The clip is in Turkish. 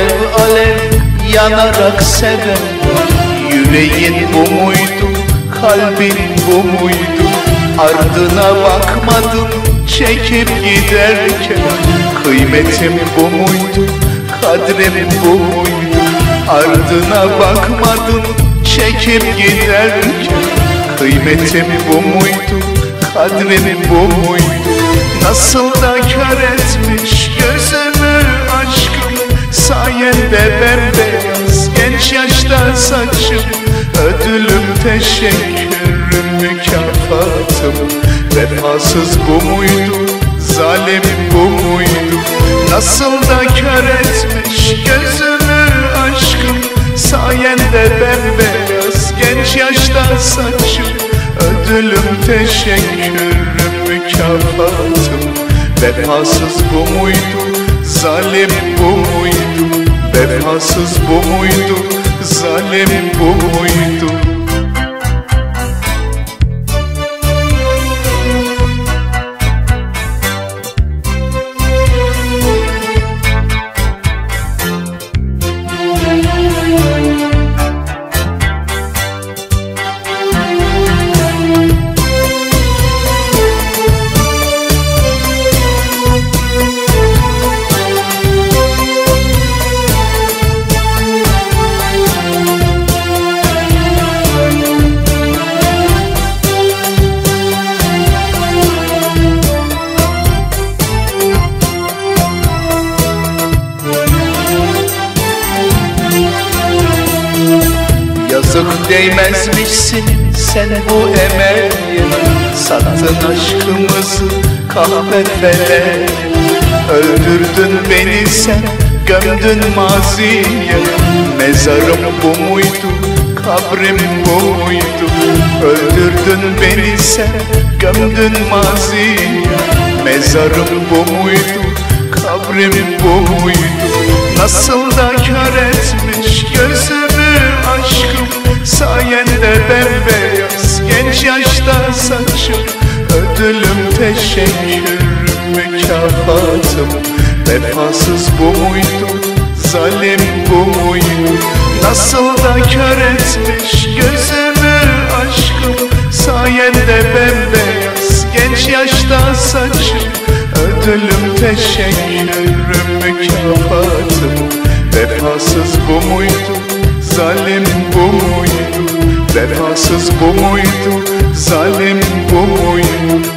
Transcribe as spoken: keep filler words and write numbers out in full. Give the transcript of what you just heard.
alev alev yanarak seven. Yüreğin bu muydu, kalbin bu muydu? Ardına bakmadın çekip giderken. Kıymetim bu muydu, kadrim bu muydu? Ardına bakmadın çekip giderken. Kıymetim bu muydu, kadrim bu muydu? Nasıl da kör etmiş gözümü aşkım. Sayende bembeyaz genç yaşta saçım. Ödülüm, teşekkürüm, mükafatım. Vefasız bu muydu, zalim bu muydu? Nasıl da kör etmiş gözümü aşkım. Sayende bembeyaz genç yaşta saçım. Ödülüm, teşekkürüm, mükafatım. Vefasız bu muydu, zalim bu muydu? Vefasız bu muydu, zalim bu muydu? Yazık değmezmişsin sen bu emeğe. Sattın aşkımızı kahve feleğe. Öldürdün beni sen, gömdün maziye. Mezarım bu muydu, kabrim bu muydu? Öldürdün beni sen, gömdün maziye. Mezarım bu muydu, kabrim bu muydu? Nasıl da kör etmiş gözümü aşkım. Sayende bembeyaz genç yaşta saçım. Ödülüm, teşekkürüm, mükafatım. Vefasız bu muydu, zalim bu muydu? Nasıl da kör etmiş gözümü aşkım. Sayende bembeyaz genç yaşta saçım. Ödülüm, teşekkürüm, mükafatım. Vefasız bu muydu, zalim bu muydu? Vefasız bu muydu, zalim bu muydu?